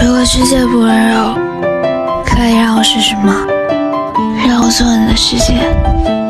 如果世界不温柔，可以让我试试吗？让我做你的世界。